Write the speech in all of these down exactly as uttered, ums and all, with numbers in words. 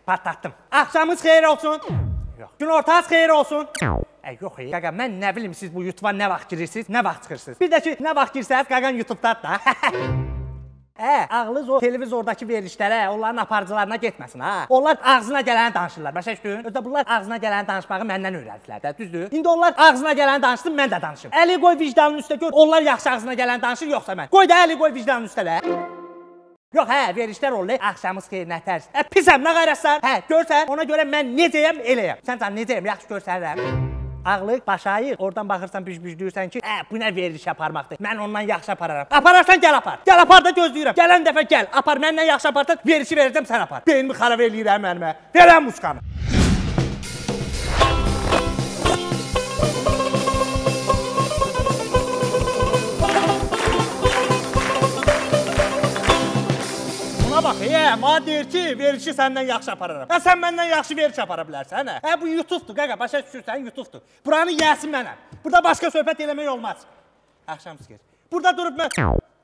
patlattım. Axşamınız xeyir olsun. Yox. Günortanız xeyir olsun. Ey, yox, qaqa, mən nə bilim siz bu YouTube'a nə vaxt girirsiniz, nə vaxt çıxırsınız. Bir də ki, nə vaxt girsəniz, qaqan YouTube'dadır da. Hə, ağlınız o televizordakı verilişlərə, onların aparıcılarına getməsin, ha. Onlar ağzına gələni danışırlar, başa düşdün? Özdə bunlar ağzına gələni danışmağı məndən öyrədilər də, düzdür? İndi onlar ağzına gələni danışsın, mən də danışım. Əli qoy vicdanın üstə gör, onlar yaxşı ağzına gələni danışır, yoxsa mən. Qoy da əli qoy vicdanın üstə də. Yox, hə, verilişlər olur, axşamınız xeyir, nətər. Hə, pisəm, nə qayrəsən? Hə, görsən, ona görə mən necəyəm, eləyəm. Sən can necəyəm, yaxşı görsənirəm. Ağlıq, baş ayıq, oradan baxırsan, büc-bücləyirsən ki, hə, bu nə veriliş aparmaqdır, mən ondan yaxşı apararam. Apararsan, gəl apar. Gəl apar da gözləyirəm. Gələn dəfə gəl, apar, məndən yaxşı aparsan, verilişi verəcəm, sən apar. Beynimi xarab eləyirəm mənimə. Verəm muskanı. Bax, e, mənə deyir ki, verilişi səndən yaxşı apararam. Hə, sən məndən yaxşı veriliş apara bilərsən, hə? Hə, bu YouTube'dur, qaqa, başa düşürsən, YouTube'dur. Buranı yəsin mənəm. Burada başqa söhbət eləmək olmaz. Axşam sıxır. Burada durub mən...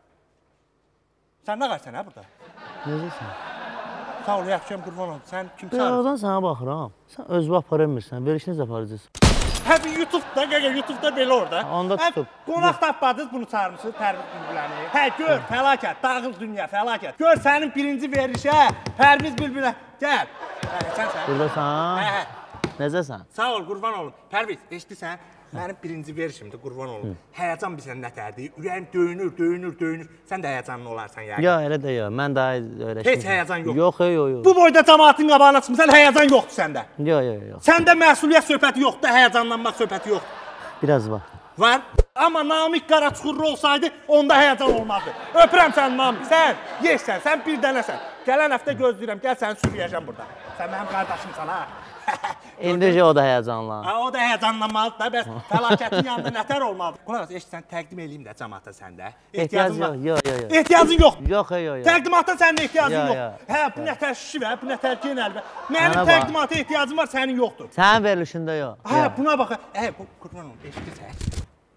Sən nə qarsən, hə, burada? Necəsən? Sağ ol, yaxşıyam, qurban olun. Sən kim çağırır? Birazdan sənə baxıram. Sən özünü apara bilmirsən, verilişini necə aparacaqsın? Hə, bir YouTube'da, qaqa, YouTube'da belə orada. Onda tutub. Qonaq tapmadınız, bunu çağırmışsınız, Pərviz Bülbüləni. Hə, gör, fəlakət, dağıl dünya, fəlakət. Gör, sənin birinci verilişə, Pərviz Bülbülən. Gəl. Hə, sən sən. Buradasan? Hə, hə. Necəsən? Sağ ol, qurban olun. Pərviz, eşidirsən? Mənim birinci verişimdir, qurban olun. Həyəcan bilsən nətərdir, ürəyim döyünür, döyünür, döyünür. Sən də həyəcanlı olarsan yəni. Ya, elə də ya, mən daha öyrəşmişim. Heç həyəcan yox. Yox, yox, yox. Bu boyda cəmaatın qabağına çıxmısan, həyəcan yoxdur səndə. Yox, yox, yox. Səndə məsuliyyət söhbəti yoxdur, həyəcanlanmaq söhbəti yoxdur. Biraz var. Var. Amma Namik Qaraçuxurlu olsaydı, onda həyəcan olmazdı. Öpürəm sən Namik, sən yeşsən, sən bir dənəsən. Gələn həftə gözləyirəm, gəl səni sürüyəcəm burada. Sən mənim qardaşımsan, ha. İndi o da həyəcanlan. Ha, o da həyəcanlanmalıdır da, bəs fəlakətin yanında nətər olmalıdır? Qulaq as, eşitsən, təqdim eləyim də cəmaata səndə. Ehtiyacın yox, yox, yox. Ehtiyacın yoxdur. Yox, yox, yox. Təqdimatda sənin ehtiyacın yox. Hə, bu nətər şişi və, bu nətər genəl və. Mənim təqdimata ehtiyacım var, sənin yoxdur. Sənin verilişində yox. Hə, buna bax. Hə, qurban olum, eşidirsən.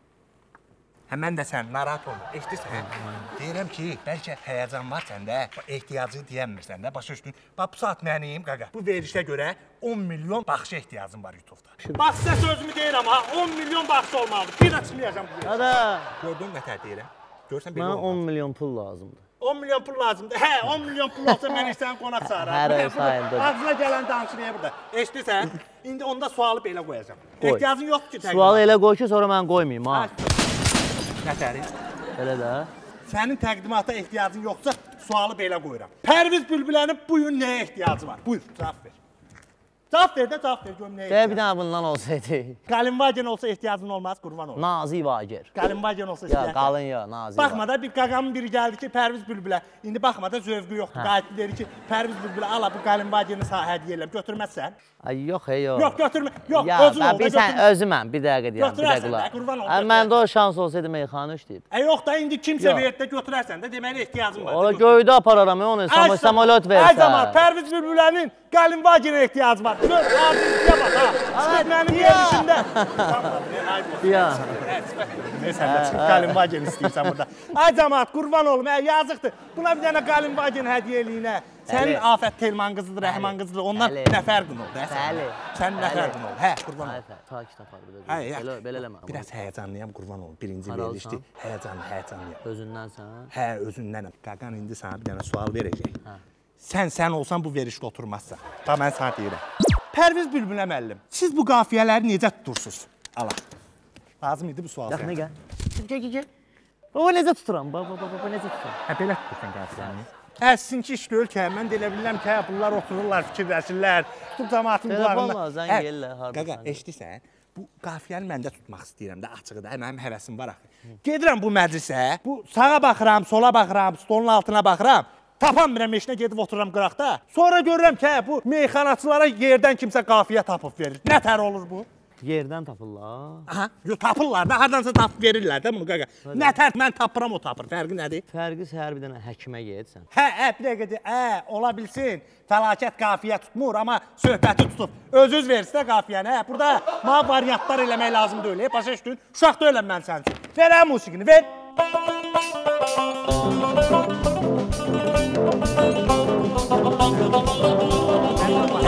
Hə, mən də sən, narahat olma, eşidirsən. Deyirəm ki, bəlkə həyəcan var səndə, ehtiyacı deyənmirsən də, başa düşdün. Bax, bu saat məniyim, qaqa. Bu verilişə görə on milyon baxışa ehtiyacım var YouTube'da. Bax, sizə sözümü deyirəm, ha, on milyon baxış olmalıdır. Bir də çıxmayacam bu verilişə. Hada. Gördün nətər deyirəm? Görsən belə olmaz. Mənə on milyon pul lazımdır. on milyon pul lazımdır. Hə, on milyon pul olsa mən işdən qonaq çağıram. Hər ay sayında. Ağzına gələn danışırıya burada. Eşidirsən? İndi onda sualı belə qoyacam. Ehtiyacın yoxdur ki, təqdim. Sualı elə qoy ki, sonra mən qoymayayım, ha. Nətəri? Elə də. Sənin təqdimata ehtiyacın yoxsa, sualı belə qoyuram. Pərviz Bülbülənin bu gün nəyə ehtiyacı var? Buyur, cavab ver. Cavab ver də, cavab ver, görüm nəyə ehtiyacı var. Bir dənə bundan olsaydı. Qalinvagen olsa ehtiyacın olmaz, qurban olur. Nazi Vager. Qalinvagen olsa ehtiyacın. Ya, qalın ya, Nazi Vager. Baxma da, bir qaqamın biri gəldi ki, Pərviz Bülbülə. İndi baxma da, zövqü yoxdur. Qayıtlı deyir ki, Pərviz Bülbülə, ala bu Qalinvageni sağ hədiyyə eləm. Götürməzsən? Ay, yox, yox. Yox, götürmə. Yox, ya, özün ol da götürmə. Sən özüməm, bir dəqiqə deyəm, bir dəqiqə qulaq. Qurban ol. Məndə o şans olsaydı meyxanə işləyib. E, yox da, indi kimsə verib də götürərsən də, deməli ehtiyacın var. Ola göydə apararam, onu samolyot versən. Ay zaman, Pərviz Bülbülənin Qalinvagenə ehtiyacı var. Gör, arzuya bax, ha. Çıxıb mənim verilişimdə. Ya. Sən də çıxıb Qalinvagen istəyirsən burada. Ay cəmaat, qurban olum, yazıqdır. Buna bir dənə Qalinvagen hədiyyə eləyinə. Sənin Afət Telman qızıdır, Rəhman qızıdır, ondan nə fərqin oldu? Bəli. Sənin nə fərqin oldu? Hə, qurban olum. Ta ki tapar, belə eləmə. Biraz həyəcanlıyam, qurban olum. Birinci verilişdi, həyəcanlı, həyəcanlıyam. Özündənsən? Hə, özündənəm. Qaqan indi sana bir dənə sual verəcək. Sən sən olsan bu verilişdə oturmazsan. Bax, mən sana deyirəm. Pərviz Bülbülə müəllim, siz bu qafiyələri necə tutursunuz? Allah. Lazım idi bu sual. Yaxına gəl. Gəl, gəl, gəl. O, necə tuturam? Bax, bax, bax, necə tuturam? Hə, belə tutursan qafiyəni. Hə, sizinki iş deyil ki, mən də elə bilirəm ki, bunlar otururlar, fikirləşirlər. Tutub cəmaatın qulağından. Telefonla, zəng ellər, harada. Qaqa, eşidirsən? Bu qafiyəni mən də tutmaq istəyirəm də, açığı da. Mənim həvəsim var axı. Gedirəm bu məclisə, bu sağa baxıram, sola baxıram, stolun altına baxıram. Tapanmıram, meşinə gedib otururam qıraqda. Sonra görürəm ki, bu meyxanaçılara yerdən kimsə qafiyə tapıb verir. Nə tər olur bu? Yerdən tapırlar. Aha, yox, tapırlar da, hardansa tapıb verirlər də bunu qaqa. Nə tər, mən tapıram, o tapır. Fərqi nədir? Fərqi səhər bir dənə həkimə gedsən. Hə, hə, bir dəqiqə deyil, hə, ola bilsin. Fəlakət qafiyə tutmur, amma söhbəti tutub. Öz-öz versin də qafiyəni, hə. Burada mənə variantlar eləmək lazım deyil, başa düşdün? Uşaq da öləm mən sənin üçün. Ver hə musiqini, ver. Hə,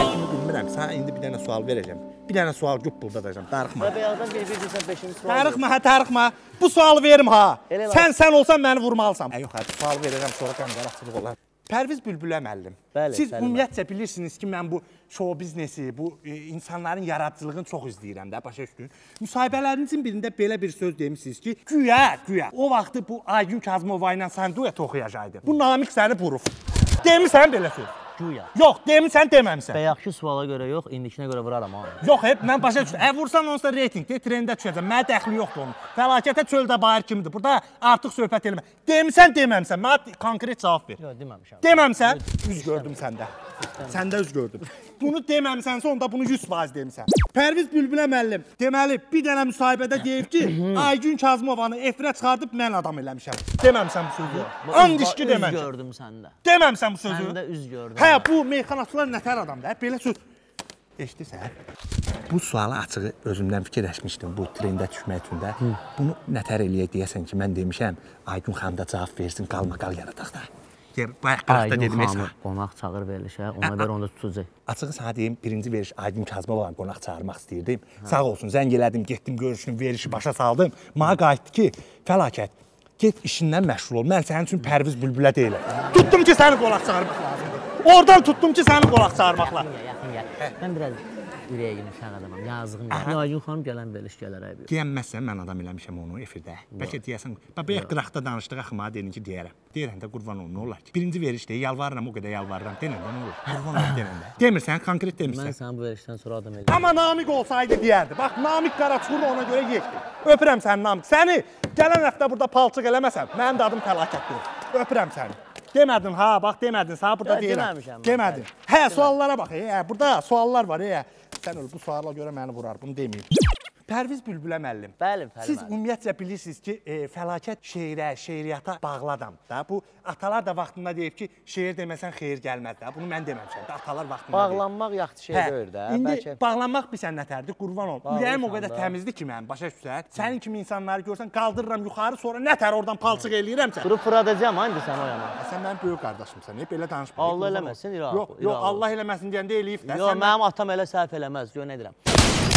bir dənə sual verəcəm. Bir dənə sual güp buldadacam. Darıxma. Bayaqdan bir bir sən beşinci sual. Darıxma, hə, darıxma. Bu sualı verim ha. Sən sən olsan məni vurmalısan. Yox, hə, sual verəcəm, sonra qəmqaraqçılıq olar. Pərviz Bülbülə müəllim. Siz ümumiyyətcə bilirsiniz ki, mən bu show biznesi, bu e, insanların yaradıcılığını çox izləyirəm də, başa düşdün. Müsahibələrinizin birində belə bir söz demişsiniz ki, güya, güya, o vaxtı bu Aygün Kazımova ilə sən duet oxuyacaqdın. Bu Namiq səni vurub. Demirsən belə söz. Güya. Yox, demirsən, deməmsən. Bayaqki suala görə yox, indikinə görə vuraram ha. Yox, hep mən başa düşdüm. Ə, vursan onsa reytingdə, trendə düşəcəm. Mənə dəxli yoxdur onun. Fəlakətə çöldə bayır kimidir. Burada artıq söhbət eləmə. Demirsən, deməmsən. Mənə konkret cavab ver. Yox, deməmişəm. Deməmsən, üz gördüm səndə. Səndə üz gördüm. Bunu deməmsənsə, onda bunu yüz faiz demirsən. Pərviz Bülbülə müəllim, deməli, bir dənə müsahibədə deyib ki, Aygün Kazımovanı efirə çıxardıb mən adam eləmişəm. Deməmsən bu sözü. And işki deməmişəm. Üz gördüm səndə. Deməmsən bu sözü. Səndə üz gördüm. Hə, bu meyxanaçılar nətər adamdır, hə, belə söz. Eşidirsən? Bu sualı açığı özümdən fikirləşmişdim bu trendə düşmək üçün də. Bunu nətər eləyək deyəsən ki, mən demişəm, Aygün xanım da cavab versin, qalmaqal yaradaq da. Bayaq qıraqda dedim. Aygün xanım qonaq çağır verilişə, ona görə onda tutacaq. Açığı sana deyim, birinci veriş Aygün Kazımova qonaq çağırmaq istəyirdim. Sağ olsun, zəng elədim, getdim, görüşünü, verişi başa saldım. Mənə qayıtdı ki, fəlakət, get işindən məşğul ol, mən sənin üçün Pərviz Bülbülə deyiləm. Tutdum ki, səni qonaq çağırmaq lazımdır. Oradan tutdum ki, səni qonaq çağırmaqla. Yaxın gəl. Mən biraz ürəyə girmişəm adamam, yazığım gəl. Aygün xanım gələn veriş gələrək. Deyənməzsən, mən adam eləmişəm onu efirdə. Bəlkə deyəsən, bayaq qıraqda danışdıq, axı mənə dedin ki, deyərəm. Deyirəm də qurban olun, nə olar ki? Birinci verişdə yalvarıram, o qədər yalvarıram. Denən də nə olur? Qurban olun, denən də. Demirsən, konkret demirsən. Mən səni bu verişdən sonra adam eləyəm. Amma Namiq olsaydı deyərdi. Bax, Namiq Qaraçuğurlu ona görə yekdi. Öpürəm səni Namiq. Səni gələn həftə burada palçıq eləməsəm, mənim də adım fəlakətdir. Öpürəm səni. Demədin ha, bax demədin, sənə burada deyirəm. Demədin. Hə, suallara bax, hə, burada suallar var, hə. Sən öl, bu suala görə məni vurar, bunu deməyim. Pərviz Bülbülə müəllim. Bəli, Pərviz. Siz ümumiyyətcə bilirsiniz ki, e, fəlakət şeirə, şeiriyyata bağlı adam da. Bu atalar da vaxtında deyib ki, şeir deməsən xeyir gəlməz də. Bunu mən deməmişəm də. Atalar vaxtında bağlanmaq deyib. Yaxşı şey deyil də. İndi bəlkə bağlanmaq bilsən nətərdir? Qurban ol. Ürəyim o qədər təmizdir ki, mənim başa düşsən. Sənin kimi insanları görsən, qaldırıram yuxarı, sonra nətər oradan palçıq eləyirəmsə. Durub fıradacağam ha indi sən o yana. Sən mənim böyük qardaşımsan, belə danışma. Allah eləməsin, İraq. Yox, yox, Allah eləməsin deyəndə eləyib də. Yox, mənim atam elə səhv eləməz. Yox, nə deyirəm?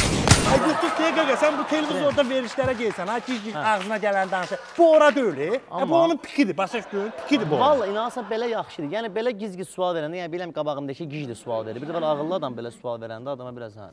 Ay götür dəqiqə, sən bu televizorda verişlərə gelsən, ha, gic-gic ağzına gələn danışır. Bu ora deyil, e? Bu onun pikidir, başa düşdün? Pikidir bu. Vallahi inanırsan belə yaxşıdır. Yəni belə gic-gic sual verəndə, yəni biləm qabağımdakı gicdir sual verir. Bir də var ağıllı adam belə sual verəndə adama biraz ha.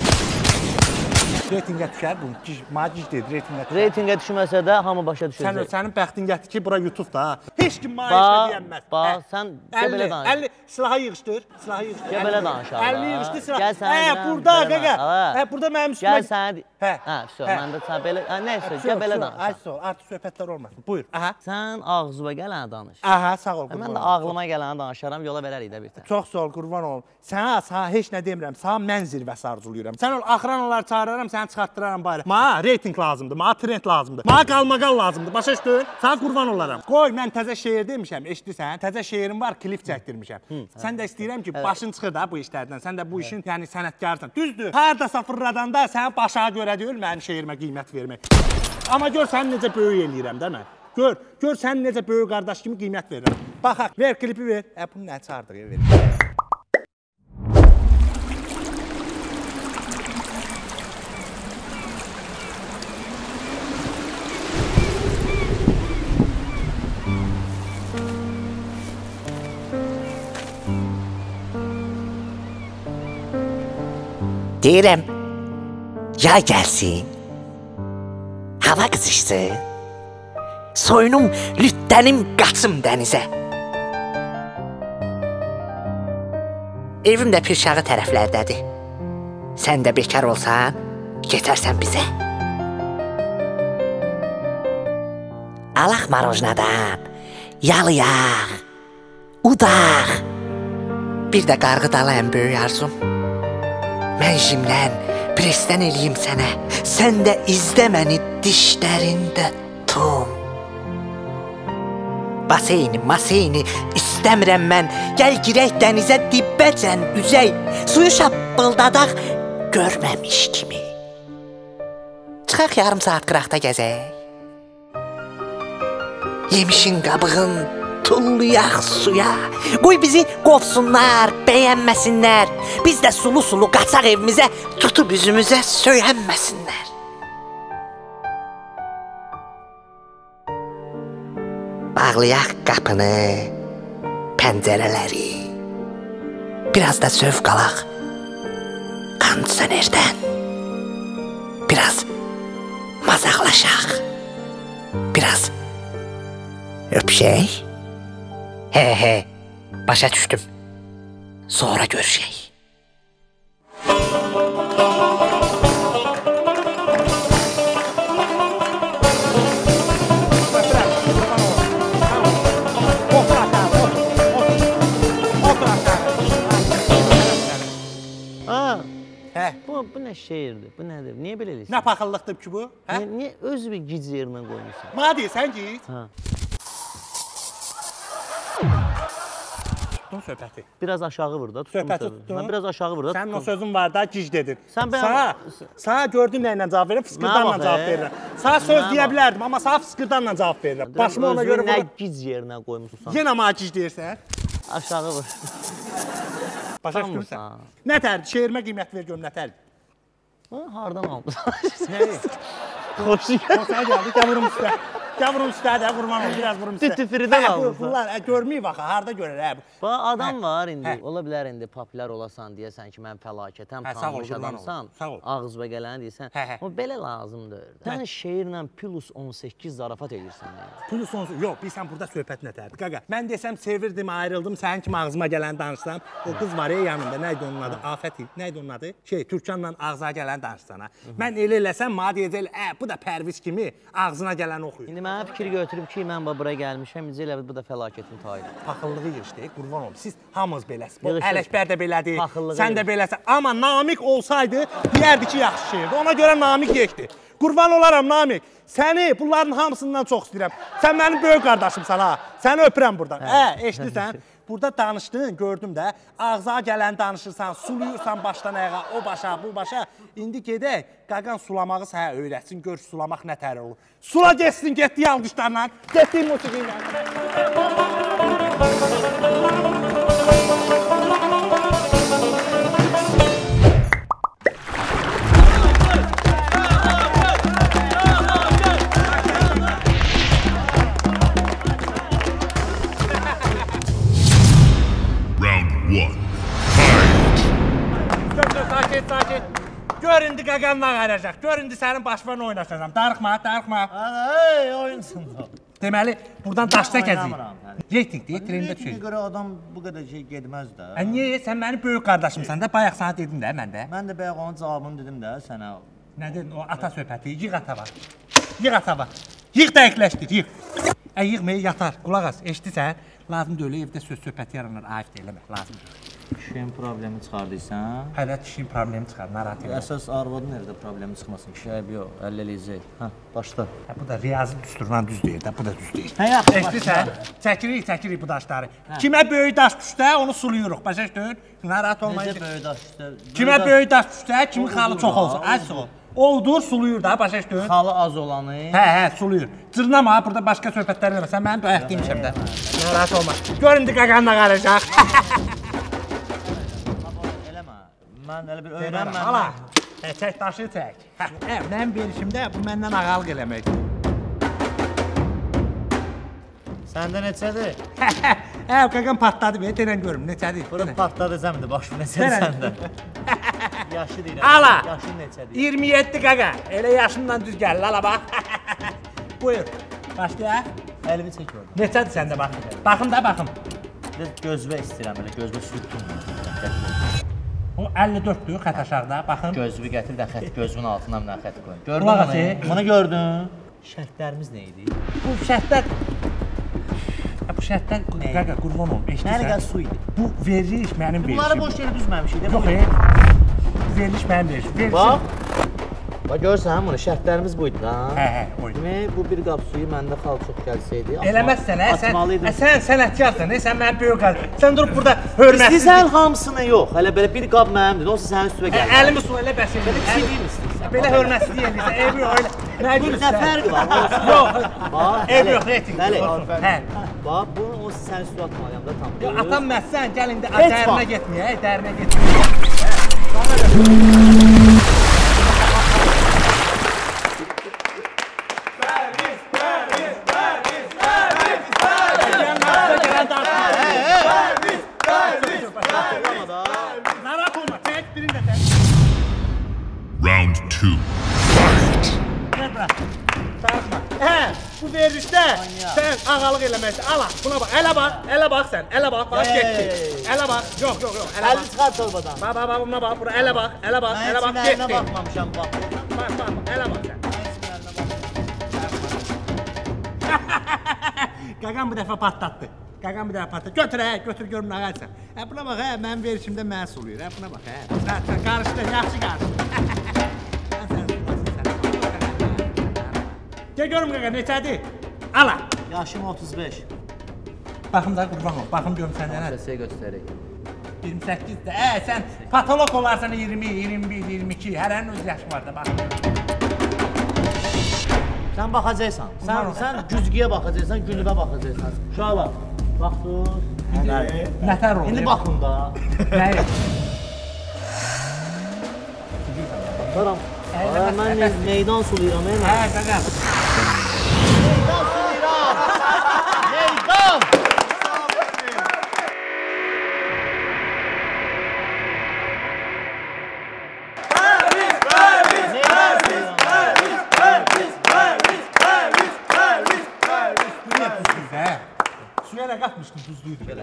Reytingə düşər bu, gic, mənə gic deyir, reytingə düşər. Reytingə düşməsə də hamı başa düşəcək. Sən sənin bəxtin gətir ki, bura YouTube-da ha. Heç kim mənə heç deyənməz. Bax, sən gəl belə danış. əlli silahı yığışdır, silahı yığışdır. Gəl belə danış. əlli yığışdır silah. Gəl sən. Hə, burada qaqa. Hə, burada mənim üstümə. Gəl sən. Hə. Hə, vəsə, mən də sən belə, nə isə, gəl belə danış. Ay, sağ ol, artıq söhbətlər olmasın. Buyur. Aha. Sən ağzına gələni danış. Aha, sağ ol. Mən də ağlıma gələni danışaram, yola verərik də bir tə. Çox sağ ol, qurban ol. Sənə, sənə heç nə demirəm, sənə mən zirvəsi arzulayıram. Sən ol, axranalar çağıraram, səni çıxartdıraram bayra. Mənə reyting lazımdır, mənə trend lazımdır. Mənə qalmaqal lazımdır, başa düşdün? Sənə qurban olaram. Qoy, mən təzə şeir demişəm, eşidirsən? Təzə şeirim var, klip çəkdirmişəm. Sən də istəyirəm ki, başın çıxır da bu işlərdən. Sən də bu işin, yəni sənətkarsan. Düzdür, hardasa fırladanda sənin başa görə deyil, mənim şeirimə qiymət vermək. Amma gör, səni necə böyük eləyirəm də mən. Gör, gör səni necə böyük qardaş kimi qiymət verirəm. Baxaq, ver klipi ver. Ə, bunu nə çağırdıq, ver. Deyirəm, yay gəlsin, hava qızışdı, soyunum, lüttənim qaçım dənizə. Evim də Pirşağı tərəflərdədir, sən də bekar olsan, getərsən bizə. Alaq marojnadan, yalayaq, udaq, bir də qarğı dalı ən böyük arzum. Mən jimlən, presdən eləyim sənə, sən də izlə məni dişlərində tum. Baseyni, maseyni istəmirəm mən, gəl girək dənizə dibbəcən üzək, suyu şappıldadaq görməmiş kimi. Çıxaq yarım saat qıraqda gəzək. Yemişin qabığın tullayaq suya. Qoy bizi qovsunlar, bəyənməsinlər. Biz də sulu-sulu qaçaq evimizə, tutub üzümüzə söyənməsinlər. Bağlayaq qapını, pəncərələri. Biraz da zövq alaq kondisionerdən. Biraz mazaqlaşaq. Biraz öpüşək. He he, başa düşdüm. Sonra görüşək. Bu, bu nə şeirdir, bu nədir? Niyə belə eləyirsən? Nə paxıllıqdır ki bu? Hə? Niyə, niyə öz bir gic yerinə qoymuşsan? Mənə deyirsən git. Hə. Tutdun söhbəti. Biraz aşağı vur da, tutdum Söhbəti sözü. tutdun. Mən biraz aşağı vur da, tutdum. Sənin o sözün var da, gic dedin. Sən bəyəm... Sana, sana gördüm nə ilə cavab verirəm, fıskırdanla cavab verirəm. Sana söz deyə bilərdim, amma sana fıskırdanla cavab verirəm. Başımı ona görə... Özünü nə gic yerinə qoymuşsan? Yenə mənə gic deyirsən. Aşağı vur. Başa düşürsən. Nə tərdir? Şeirimə qiymət ver görüm, nə tərdir? Hardan aldın? Nəyi? Xoşu gəl. Xoşuna gəldi, gəl vurum üstə. Gəl vurum üstə, də qurban ol, biraz vurum üstə. Tütüfürüdən aldın. Bunlar görməyib axı, harada görər, hə? Bax, adam var indi, ola bilər indi populyar olasan deyəsən ki, mən fəlakətəm, tanınmış adamsan, ağız və gələni deyəsən, o belə lazımdır. Sən şeirlə plus on səkkiz zarafat edirsən. Plus on səkkiz, yox, bilsən burada söhbət nətərdir, qaqa. Mən desəm, sevirdim, ayrıldım, sənin kimi ağzıma gələni danışsam, o qız var ya yanımda, nə idi onun adı? Afət idi, nə idi onun adı? Şey, Türkanla ağzına gələni danışsana. Mən elə eləsəm, mənə deyəcək, ə, bu da Pərviz kimi ağzına gələni oxuyur. İndi mənə fikir götürüb ki, mən bura gəlmişəm, necə elə bu da fəlakətin tayıdır. Paxıllığı yığışdı, qurban olum. Siz hamınız beləsiniz. Ələkbər də belədir, sən də beləsən. Amma Namiq olsaydı, deyərdi ki, yaxşı şeirdir. Ona görə Namiq yekdir. Qurban olaram Namiq. Səni bunların hamısından çox istəyirəm. Sən mənim böyük qardaşımsan ha. Səni öpürəm buradan. Hə, eşidirsən? Burada danışdın, gördüm də. Ağza gələn danışırsan, suluyursan başdan ayağa, o başa, bu başa. İndi gedək, qaqan sulamağı sənə öyrətsin, gör sulamaq nə tər olur. Sula geçsin, getdiyi alqışlarla, getdiyi musiqi ilə. Sakin, sakin. Gör indi qaqanla qaracaq. Gör indi sənin başvarına oynaşacam. Darıxma, darıxma. Ey, oyunsun da. Deməli, buradan daşda gəzik. Reytingdir, trendə düşür. Reytinə görə adam bu qədər şey gedməz də. Ə, niyə? Sən mənim böyük qardaşımsan da, bayaq sana dedim də, mən də. Mən də bayaq onun cavabını dedim də sənə. Nə dedin? O ata söhbəti. Yığ ata var. Yığ ata var. Yığ dəqiqləşdir, yığ. Ə, yığmaya yatar. Qulaq as, eşidirsən? Lazım deyil, evdə söz söhbəti yaranır. Ayıb deyilmək, lazım deyil. Kişinin problemi çıxardıysan? Hələ kişinin problemi çıxar, narahat edin. Əsas arvadın evdə problemi çıxmasın. Kişi əbi yox, əllə eləyəcək. Hə, başla. Hə, bu da riyazi düsturla düz deyir də, bu da düz deyir. Hə, yaxşı, eşidirsən? Çəkirik, çəkirik bu daşları. Kimə böyük daş düşsə, onu suluyuruq. Başa düşdün? Narahat olmayın. Necə böyük daş düşsə? Kimə böyük daş düşsə, kimin xalı çox olsun. Az ol. Oldur, suluyur da, başa düşdün? Xalı az olanı. Hə, hə, suluyur. Cırnama, burada başqa söhbətlər eləmə. Sən mənim bayaq demişəm də. Narahat olma. Gör indi qaqanla qaracaq. Mən elə bir öyrənməm. Hala, çək daşı çək. Hə, mənim verişimdə bu məndən ağalıq eləmək. Səndə neçədir? Hə, qaqan partladı, denən görüm, neçədir? Bura partladı zəmində, başım neçədir səndə? Yaşı deyirəm. Ala, yaşın neçədir? iyirmi yeddi qaqa. Elə yaşımdan düz gəlir, ala bax. Buyur, başlayaq. Əlimi çək orada. Neçədir səndə bax? Baxın da, baxın. Gözvə istəyirəm, elə gözvə sürtün. O əlli dörddür, xət aşağıda, baxın. Gözvü gətir də xət, gözvün altından bir xət qoyun. Gördün bunu? Bunu gördün. Şərtlərimiz nə idi? Bu şərtlər... Bu şərtlər, qaqa, qurban olum, eşidirsən? Hər qəz su idi. Bu veriliş mənim verişim. Bunları boş yeri düzməmişik. Yox, e, veriliş mənim verişim. Bax. Bax, görürsən, bunu şərtlərimiz bu idi da. Hə, hə, o idi. Demək, bu bir qab suyu məndə xal çox gəlsəydi. Eləməzsən, ə, sən, sən sənətkarsan, sən mənim böyük qardaşım. Sən durub burada hörmətsiz... İstəyirsən hamısını yox, hələ belə bir qab mənimdir, olsa sənin üstüvə gəlir. Əlimi su elə bəs edir. Belə bir şey deyil istəyirsən. Belə hörmətsiz deyirsən, ev yox, elə. Nə Bir nə fərqi var? Yox, ev yox, reyting. Bəli. Hə, bax, bunu o sən üstü atmalıyam da tam. Yox, atam məsən, gəl indi dərinə getməyək, dərinə getməyək. Pərviz, Pərviz, Pərviz, Pərviz, Pərviz, Pərviz, Pərviz, narahat olma, tək birini də tək. Round two. Fight! Gəl bura, sağışma. Hə, bu verilişdə sən ağalıq eləməksən. Ala, buna bax, ələ bax, ələ bax sən, ələ bax, bax, getdi. Ələ bax, yox, yox, yox, ələ bax. Əlini çıxar torbadan. Bax, bax, bax, buna bax, bura ələ bax, ələ bax, ələ bax, getdi. Mən heç baxmamışam, bax. Bax, bax, ələ bax sən. Qaqam bu dəfə patlatdı. Qaqam bu dəfə patlatdı. Götür, hə, götür görüm nə qalsan. Hə, buna bax, hə, mənim verişimdə mənə suluyur. Hə, buna bax, hə. Sən, sən qarışdın, yaxşı qarışdın. Gəl görüm qaqa, neçədir? Ala. Yaşım otuz beş. Baxım da qurban ol, baxım görüm səndə nədir? Səsə göstərik. iyirmi səkkizdə, ə, sən patolog olarsan iyirmi, iyirmi bir, iyirmi iki, hərənin öz yaşı var da, bax. Sən baxacaqsan, sən, sən güzgüyə baxacaqsan, günübə baxacaqsan. Şuna bax, baxdın. Nətər olur? İndi baxın da. Nəyi? Baram, mən meydan suluyuram, mən. Hə, qaqam. Meydan suluyuram! Meydan! Pərviz, Pərviz, Pərviz, Pərviz, Pərviz, Pərviz, Pərviz, Pərviz, Pərviz. Bu niyə duzluydu, hə? Suya nə qatmışdın, duzluydu belə.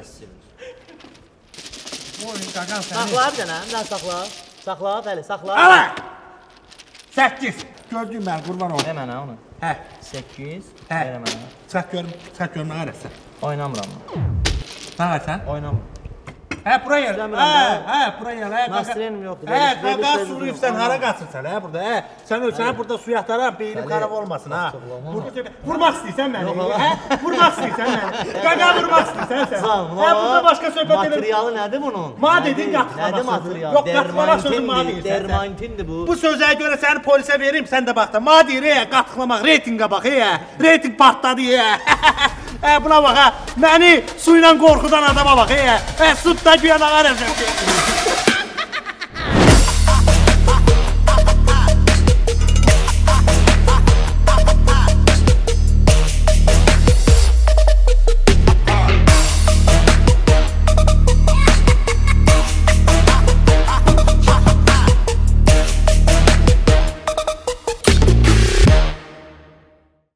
Oy, qaqam səni. Saxla bir dənə, bir dənə saxla. Saxla, bəli, saxla. Ala! Səkkiz. Gördün mən, qurban ol. Nə mənə onu? Hə. Səkkiz. Hə. Verə mənə. Çıx görüm, çıx görüm nə qarəsən. Oynamıram. Nə qarəsən? Oynamıram. Hə, bura yer. İstəmirəm Hə, mən. hə, bura yer. Hə, Mastrenim yoxdur. Hə, qaqa suluyub sən hara qaçırsan, hə, burada, hə. Sən ölsən, burada su yataram, beynim xarab olmasın, ha. Vurmaq istəyirsən məni, hə? Vurmaq istəyirsən məni. Qaqa vurmaq istəyirsən sən. Hə, burada başqa söhbət edir. Materialı nədir bunun? Ma dedin, qatlamaq Nədir sözü. material? Yox, qatlamaq sözü ma deyirsən sən. Dermantindir bu. Bu sözə görə səni polisə verim, sən də bax da. Ma deyir, hə, qatlamaq, reytinqə bax, hə. Reytinq partladı, hə. Hə, buna bax, hə. Məni su ilə qorxudan adama bax, hə. Hə, sudda güya nə qarəsən.